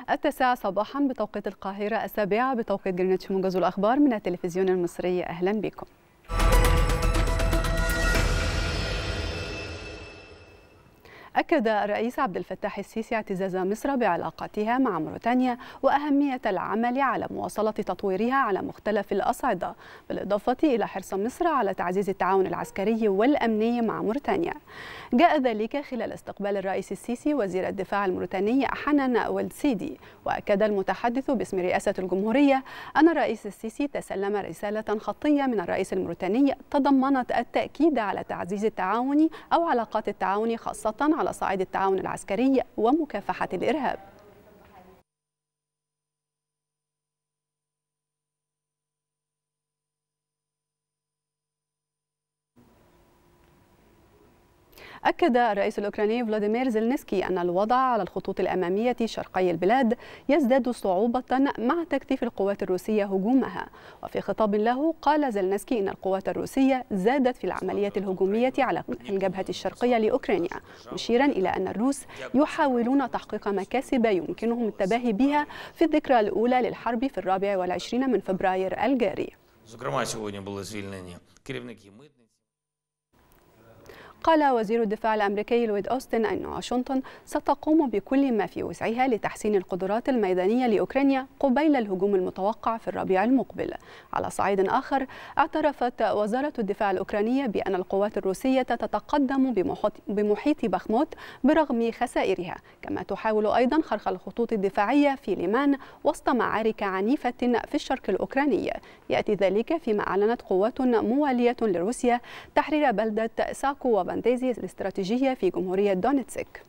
9 صباحا بتوقيت القاهرة، 7 بتوقيت جرينتش. موجز الأخبار من التلفزيون المصري، أهلا بكم. أكد الرئيس عبد الفتاح السيسي اعتزاز مصر بعلاقاتها مع موريتانيا وأهمية العمل على مواصلة تطويرها على مختلف الأصعدة، بالإضافة إلى حرص مصر على تعزيز التعاون العسكري والأمني مع موريتانيا. جاء ذلك خلال استقبال الرئيس السيسي وزير الدفاع الموريتاني حنان ولد سيدي. وأكد المتحدث باسم رئاسة الجمهورية أن الرئيس السيسي تسلم رسالة خطية من الرئيس الموريتاني تضمنت التأكيد على تعزيز التعاون أو علاقات التعاون، خاصة على صعيد التعاون العسكري ومكافحة الإرهاب. أكد الرئيس الأوكراني فلاديمير زيلينسكي أن الوضع على الخطوط الأمامية شرقي البلاد يزداد صعوبة مع تكثيف القوات الروسية هجومها. وفي خطاب له قال زيلينسكي أن القوات الروسية زادت في العملية الهجومية على الجبهة الشرقية لأوكرانيا، مشيرا إلى أن الروس يحاولون تحقيق مكاسب يمكنهم التباهي بها في الذكرى الأولى للحرب في 24 من فبراير الجاري. قال وزير الدفاع الأمريكي لويد أوستن أن واشنطن ستقوم بكل ما في وسعها لتحسين القدرات الميدانية لأوكرانيا قبيل الهجوم المتوقع في الربيع المقبل. على صعيد آخر، اعترفت وزارة الدفاع الأوكرانية بأن القوات الروسية تتقدم بمحيط بخموت برغم خسائرها، كما تحاول أيضا خرق الخطوط الدفاعية في ليمان وسط معارك عنيفة في الشرق الأوكراني. يأتي ذلك فيما أعلنت قوات موالية لروسيا تحرير بلدة ساكو وبانديزي الاستراتيجية في جمهورية دونيتسك.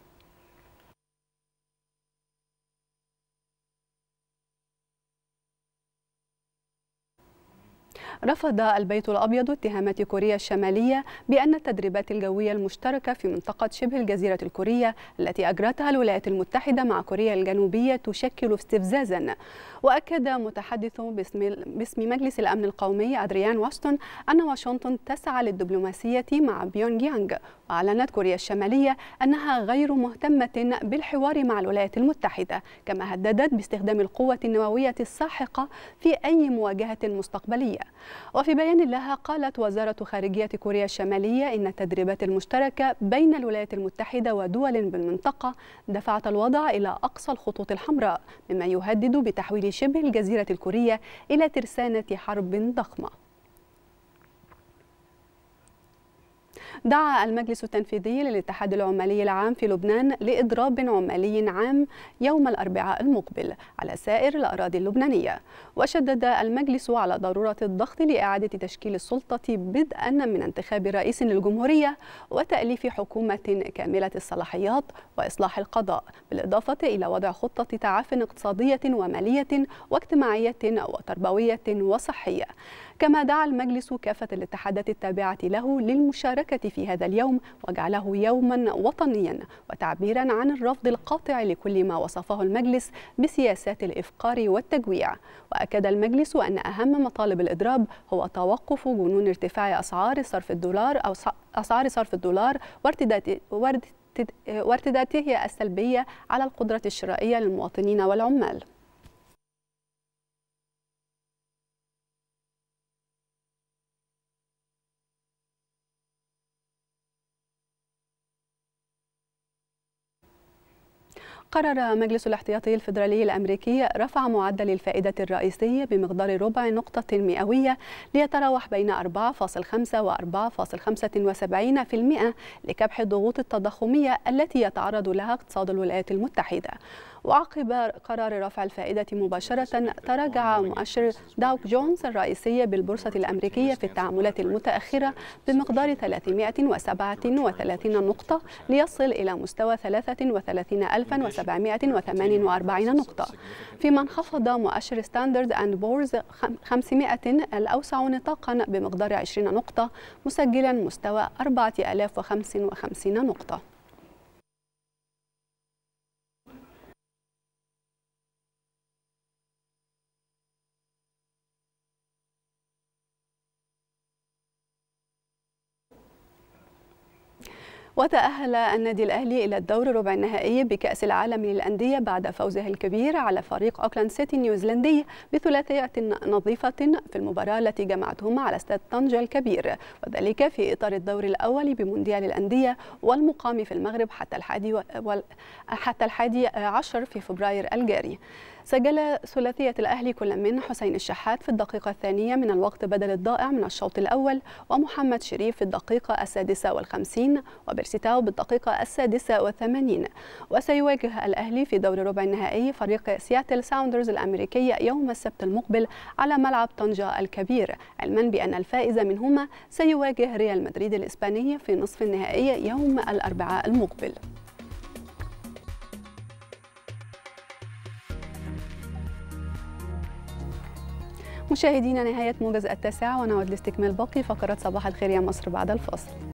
رفض البيت الأبيض اتهامات كوريا الشمالية بأن التدريبات الجوية المشتركة في منطقة شبه الجزيرة الكورية التي أجرتها الولايات المتحدة مع كوريا الجنوبية تشكل استفزازا. وأكد متحدث باسم مجلس الأمن القومي أدريان واستون أن واشنطن تسعى للدبلوماسية مع بيونغ يانغ. وأعلنت كوريا الشمالية أنها غير مهتمة بالحوار مع الولايات المتحدة، كما هددت باستخدام القوة النووية الساحقة في أي مواجهة مستقبلية. وفي بيان لها قالت وزارة خارجية كوريا الشمالية إن التدريبات المشتركة بين الولايات المتحدة ودول بالمنطقة دفعت الوضع إلى أقصى الخطوط الحمراء، مما يهدد بتحويل شبه الجزيرة الكورية إلى ترسانة حرب ضخمة. دعا المجلس التنفيذي للاتحاد العمالي العام في لبنان لإضراب عمالي عام يوم الأربعاء المقبل على سائر الأراضي اللبنانية. وشدد المجلس على ضرورة الضغط لإعادة تشكيل السلطة بدءا من انتخاب رئيس للجمهورية وتأليف حكومة كاملة الصلاحيات وإصلاح القضاء، بالإضافة إلى وضع خطة تعافٍ اقتصادية ومالية واجتماعية وتربوية وصحية. كما دعا المجلس كافة الاتحادات التابعة له للمشاركة في هذا اليوم وجعله يوما وطنيا وتعبيرا عن الرفض القاطع لكل ما وصفه المجلس بسياسات الإفقار والتجويع. وأكد المجلس أن أهم مطالب الإضراب هو توقف جنون ارتفاع أسعار صرف الدولار وارتداده السلبية على القدرة الشرائية للمواطنين والعمال. قرر مجلس الاحتياطي الفيدرالي الأمريكي رفع معدل الفائدة الرئيسي بمقدار ربع نقطة مئوية ليتراوح بين 4.5 و 4.75% لكبح الضغوط التضخمية التي يتعرض لها اقتصاد الولايات المتحدة. وعقب قرار رفع الفائدة مباشرة، تراجع مؤشر داو جونز الرئيسي بالبورصة الأمريكية في التعاملات المتأخرة بمقدار 337 نقطة ليصل إلى مستوى 33748 نقطة، فيما انخفض مؤشر ستاندرد أند بورز 500 الأوسع نطاقا بمقدار 20 نقطة مسجلا مستوى 4055 نقطة. وتأهل النادي الأهلي إلى الدور ربع النهائي بكأس العالم للأندية بعد فوزه الكبير على فريق أوكلاند سيتي نيوزيلندي بثلاثية نظيفة في المباراة التي جمعتهم على استاد طنجة الكبير، وذلك في إطار الدور الأول بمونديال الأندية والمقام في المغرب حتى الحادي عشر في فبراير الجاري. سجل ثلاثية الأهلي كل من حسين الشحات في الدقيقة الثانية من الوقت بدل الضائع من الشوط الأول، ومحمد شريف في الدقيقة 56 وبيرسيتاو بالدقيقة 86. وسيواجه الأهلي في دور ربع النهائي فريق سياتل ساوندرز الأمريكي يوم السبت المقبل على ملعب طنجة الكبير، علما بأن الفائز منهما سيواجه ريال مدريد الإسباني في نصف النهائي يوم الأربعاء المقبل. مشاهدينا، نهاية موجز التاسعة، ونعود لاستكمال باقي فقرات صباح الخير يا مصر بعد الفاصل.